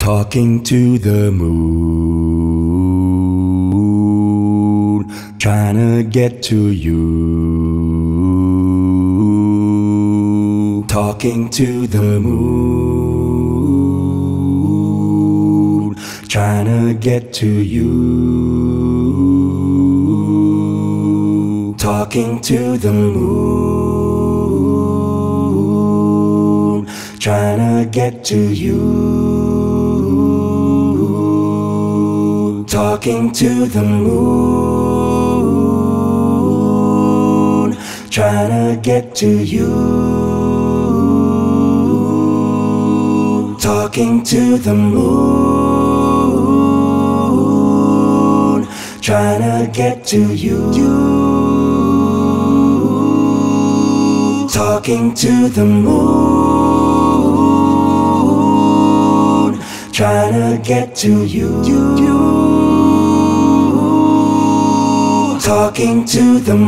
Talking to the moon, trying to get to you. Talking to the moon, trying to get to you. Talking to the moon, trying to get to you. Talking to the moon, trying to get to you. Talking to the moon, trying to get to you. Talking to the moon, trying to get to you. Talking to the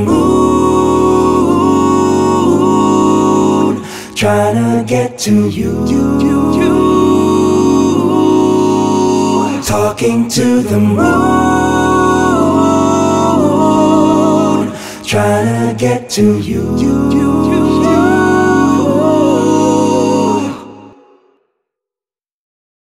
moon, trying to get to you. Talking to the moon, trying to get to you.